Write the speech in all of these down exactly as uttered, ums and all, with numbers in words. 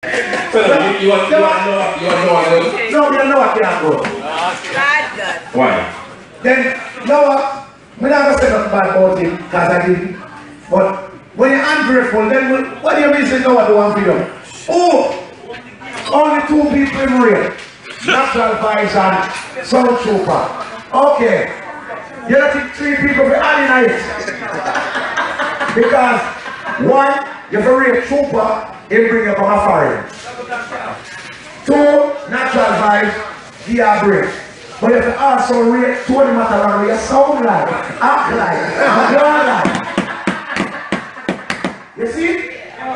So you, you want you want to know you want to know what else? No, we don't know what can't go. Why? Then Noah, we never say nothing bad about him because I didn't. But when you're ungrateful, then what do you mean say Noah do one for you? Oh, only two people in real. Natural Vibes and Sound Trooper. Okay. You don't think three people for adding it. Because one, you're very trooper, he'll bring you from a foreign. Two, Natural Vibes, he are brave. But you have to also rate Tony Mataran where you sound like, act like, and go like. You see?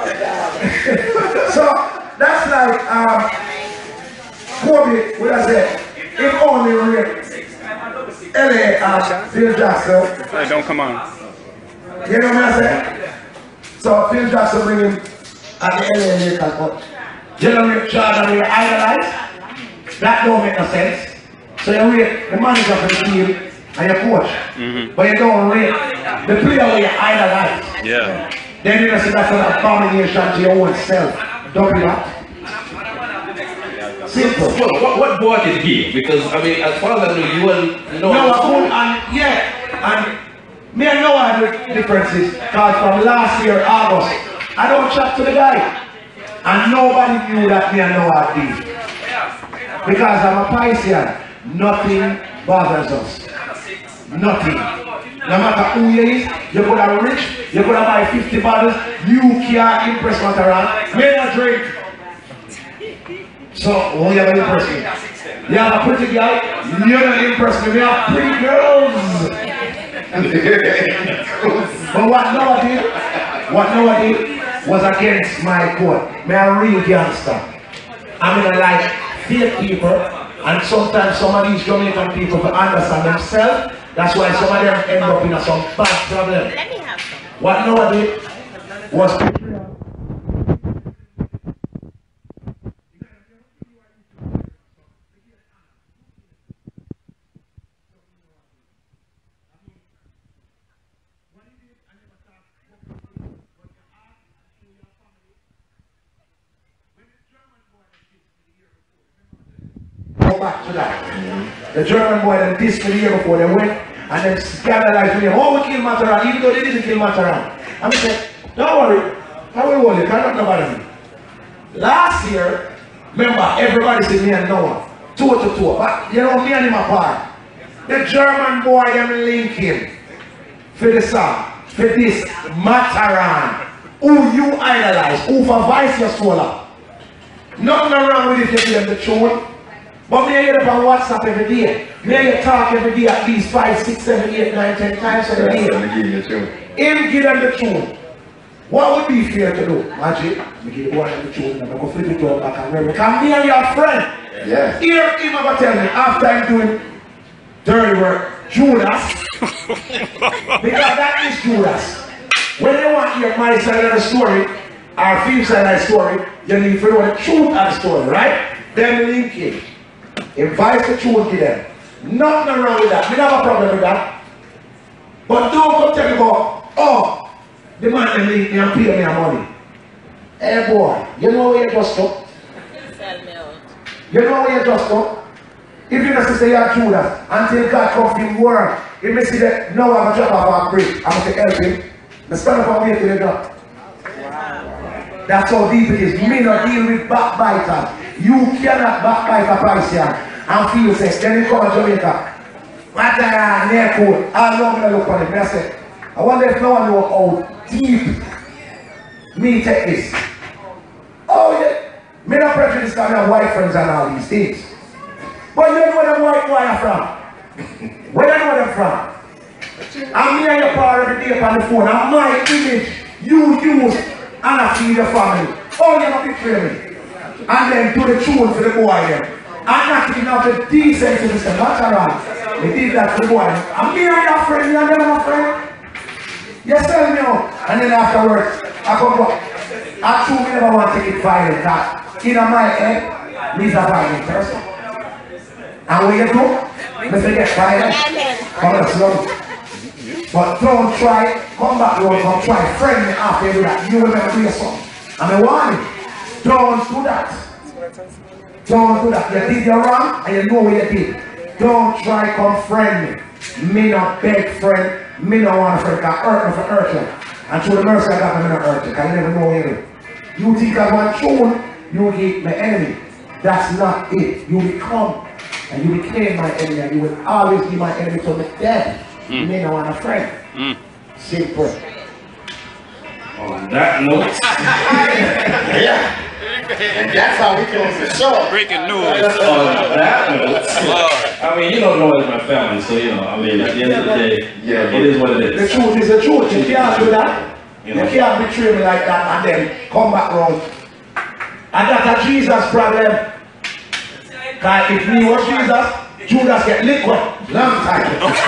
So that's like um, Kobe would have said, if only rate L A uh, Phil Jackson. Hey, don't come on. You know what I say? So Phil Jackson bring him at the L A Lakers, but General Jordan will idolize. That don't make no sense. So you rate the manager for the team and your coach, mm-hmm. but you don't rate the player where you idolize. Yeah. Then you see that's an abomination to your own self. Don't be that. Simple. Well, what, what bought it here? Because I mean, as far as I know, you and Noah. Noah cool and yeah, and me and Noah had the differences because from last year August, I don't chat to the guy, and nobody knew that me and Noah did. Because I'm a Piscean. Nothing bothers us. Nothing. No matter who you is, you could have rich, you could have buy fifty bottles, you can't impress Mataran. May not drink. So, who you have to impress me? You have a pretty girl, you're not impress me. We have pretty girls. But what Noah did, what Noah did was against my code. Me a real gangster. I'm gonna like fake people. And sometimes some of these Jamaican people will understand themselves. That's why some of them end up in a, some bad problem. Let me have some. What Noah did was back to that. Mm-hmm. The German boy that dissed me the year before they went and then scandalized me. Oh, we killed Mataran, even though they didn't kill Mataran. And I said, don't worry, I will hold it, cannot nobody me. Last year, remember, everybody said me and Noah, two to two. But you know, me and him apart. The German boy, them link him for the song, for this Mataran, who you idolize, who for vice your soul. Nothing wrong with it if you give them the tune. But me hear it on WhatsApp every day. Me hear you talk every day at least five, six, seven, eight, nine, ten times every day. Him give them the tune. What would be fair to do? Magic, me give one of the tune and I'm going to flip it to back and remember. Because me and your friend. Yes. Here him ever tell me after I'm doing dirty work, Judas. Because that is Judas. When you want to hear my side of the story, or Phil's side of the story, you need to know the truth of the story, right? Then link it. Invite the truth to them. Nothing wrong with that. We don't have a problem with that. But don't come tell me about, oh, the man that link me and pay me money. Hey boy, you know where you just up? Sell me out. You know where you just up? If you don't say you're Judas, until God comes in word, if you see that now I'm going to drop off a brick, I'm going to help him. The stand up and wait till you drop. That's how deep it is. Me not deal with backbiters. You cannot backbite a Piscean and feel safe. Then you come to Jamaica. Mataran, near cool. All know me look on it. I say, I wonder if no one knows how deep me take this. Oh yeah. Me not prejudice because I have white friends and all these things. But you know where them white boy are from. Where you know them from? I'm me and your power every day on the phone. And my image you use and I feed your family. Oh, you not betray me. And then do the tune for the boy then. And not giving out the decent to Mister Mataran. They did that for the boy. And me and your friend, you and them my friend. You sell me out. And then afterwards, I come back. I true me never want to take it violent. That in my head, me's a violent person. And when you do, me forget violent. Come on, slow. But don't try, come back road, come try, friend me after you do that. You will never do your son. And I warn you. Don't do that. Don't do that. You did you're wrong and you know what you did. Don't try come friend me. Me not beg friend. Me not want a friend. Because hurt me for hurt you. And through the mercy I got me not hurt you. Because you never know what you do. You think I want tune, you get my enemy. That's not it. You become and you became my enemy and you will always be my enemy till my death. Mm. Me not want a friend. Mm. Simple. On that note. Yeah. And that's how we close the show. Breaking news. On that note. I mean, you don't know it's my family, so you know, I mean, at the end of the day, yeah, it is what it is. The truth is the truth. You can't do that. You know? You can't betray me like that and then come back round. And that's a Jesus problem. Because if me was Jesus, Judas get liquid. Long time.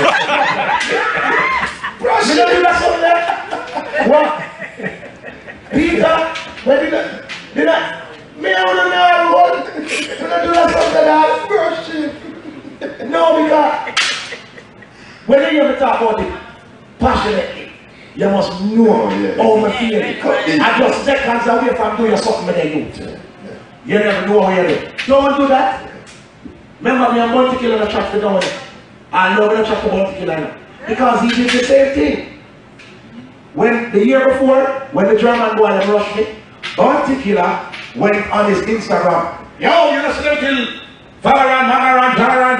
Bro, you don't do that something? What? Peter, when did that? Did that? Me, I don't know what. Did I do that something else? Bro, shit. No, because when you hear me talk about it passionately, you must know oh, yeah. how me feel. I just seconds away from doing something that you do. You never know how you do. Don't do that. Remember me, I'm going to kill on the track for down there. I love the track about to kill on because he did the same thing. When the year before, when the German boy had rushed me, Bounty Killer went on his Instagram. Yo, you know, still kill Farran, Magaran, Jaran,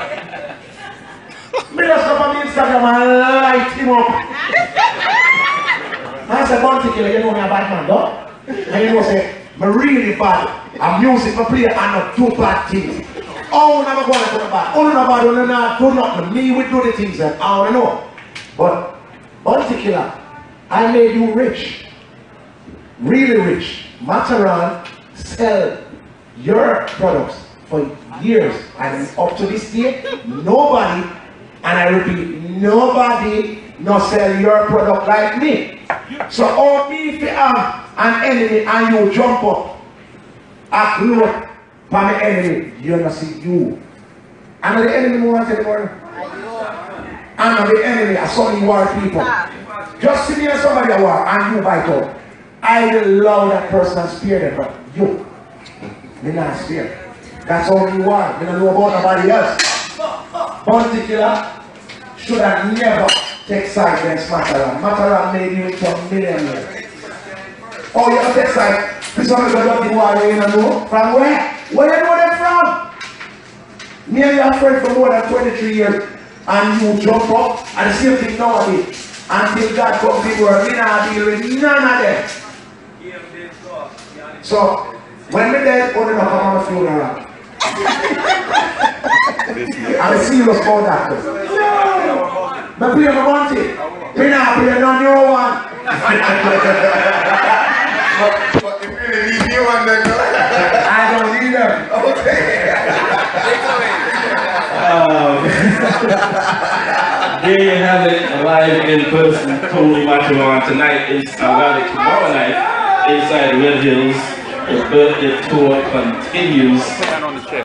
me just go on the Instagram and light him up. I said, Bounty Killer, you know me a bad man, though? And you know, say, me really bad. I'm music for play and not do bad things. Oh, never go on to the bad. Oh, no, bad, oh, no, no, do nothing. Me, we do the things that I don't know. But, Bounty Killer, I made you rich. Really rich. Mataran sell your products for years and up to this day, nobody, and I repeat, nobody not sell your product like me. So all me if you have an enemy and you jump up, act low for the enemy, you not see you. I'm not the enemy who wants anymore. I'm not the enemy, I saw you war people. Just see me and somebody a war and you bite out. I will allow that person and spare them, but you, me not spare. That's all you are. Me don't know about nobody else. Bounty Killer should have never take side against Mataran. Mataran made you into a millionaire. Oh, you have to take side. This one is about the war you know. From where? Where you know them from? Me and your friend for more than twenty-three years and you jump up and the same thing nowadays. Until God comes in world, we not deal with none of them. So, when we dead, only not come on the funeral. I'm serious about that. No! But we have a bounty. We not play no new one. but, but if you really need new one, then no. I don't need them. Okay. um, There you have it, live in person, Tony Mataran tonight, is about tomorrow night, inside Red Hills. The birthday tour continues.